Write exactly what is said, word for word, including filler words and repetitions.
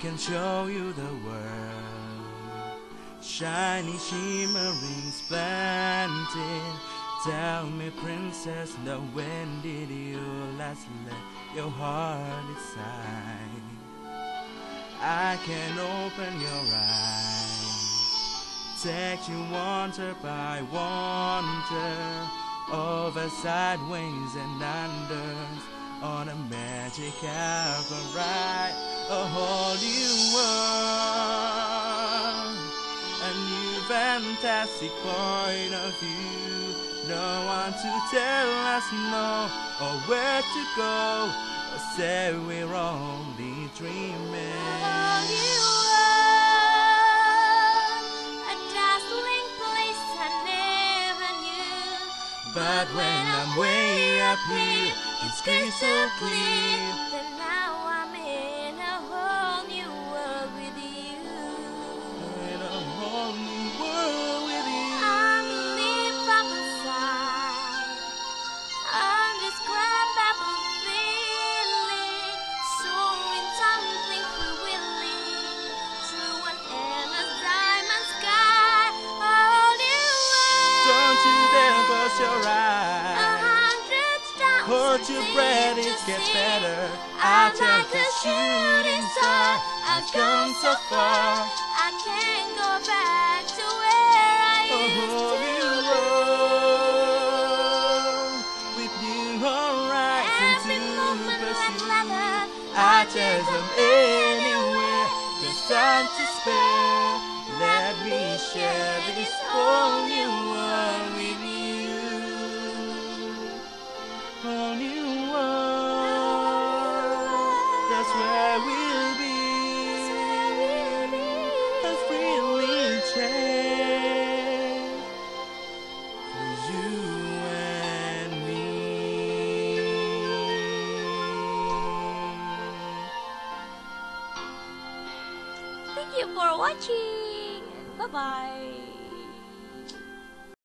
can show you the world, shiny, shimmering, splendid. Tell me, princess, now when did you last let your heart decide? I can open your eyes, take you wonder by wonder, over, sideways and unders, on a magic carpet ride, a whole new world, a new fantastic point of view. No one to tell us no, or where to go, or say we're only dreaming. A new world, a dazzling place I never knew. But when I'm way up here, it's crystal clear that now I'm in a whole new world with you. in a whole new world with you. I'm living from the side, undescribable feeling, soaring, tumbling, free willing, through an endless diamond sky. A whole new world. Don't you dare close your A eyes, hundred times hold your breath, it gets better. I I'm like just a a shooting star, I've come so far. I can't go back to where I A used whole to new be. world with new horizons Every to moment like pursue. leather, I just am anywhere, there's time to spare. Let me share this whole new world with you. Whole new world, that's where we'll be. That's really changed for you and me. Thank you for watching. Bye bye.